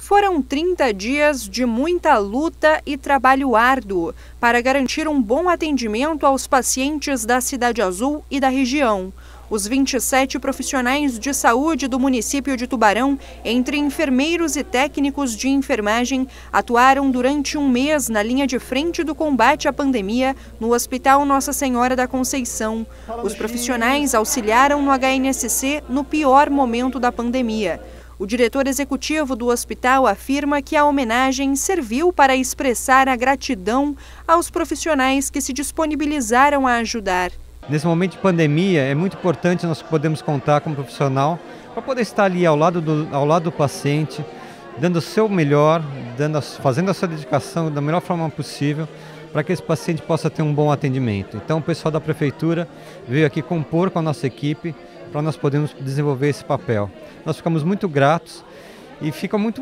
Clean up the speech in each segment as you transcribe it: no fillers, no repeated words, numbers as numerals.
Foram 30 dias de muita luta e trabalho árduo para garantir um bom atendimento aos pacientes da Cidade Azul e da região. Os 27 profissionais de saúde do município de Tubarão, entre enfermeiros e técnicos de enfermagem, atuaram durante um mês na linha de frente do combate à pandemia no Hospital Nossa Senhora da Conceição. Os profissionais auxiliaram no HNSC no pior momento da pandemia. O diretor executivo do hospital afirma que a homenagem serviu para expressar a gratidão aos profissionais que se disponibilizaram a ajudar. Nesse momento de pandemia, é muito importante nós podermos contar com um profissional para poder estar ali ao lado do paciente, dando o seu melhor, fazendo a sua dedicação da melhor forma possível, para que esse paciente possa ter um bom atendimento. Então o pessoal da Prefeitura veio aqui compor com a nossa equipe para nós podermos desenvolver esse papel. Nós ficamos muito gratos e fica muito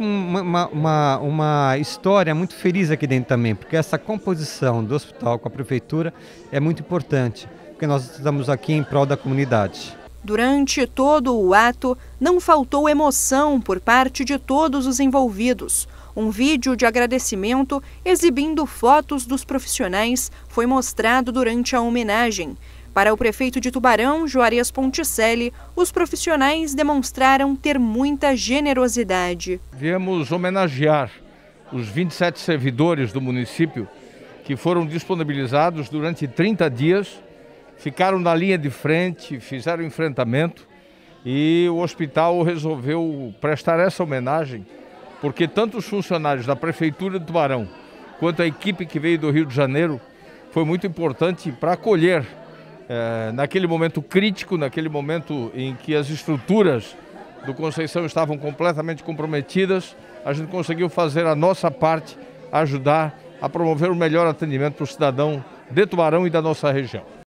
uma história muito feliz aqui dentro também, porque essa composição do hospital com a Prefeitura é muito importante, porque nós estamos aqui em prol da comunidade. Durante todo o ato, não faltou emoção por parte de todos os envolvidos. Um vídeo de agradecimento exibindo fotos dos profissionais foi mostrado durante a homenagem. Para o prefeito de Tubarão, Juarez Ponticelli, os profissionais demonstraram ter muita generosidade. Viemos homenagear os 27 servidores do município que foram disponibilizados durante 30 dias, ficaram na linha de frente, fizeram enfrentamento e o hospital resolveu prestar essa homenagem porque tanto os funcionários da Prefeitura de Tubarão quanto a equipe que veio do Rio de Janeiro foi muito importante para acolher naquele momento crítico, naquele momento em que as estruturas do Conceição estavam completamente comprometidas. A gente conseguiu fazer a nossa parte, ajudar a promover o melhor atendimento para o cidadão de Tubarão e da nossa região.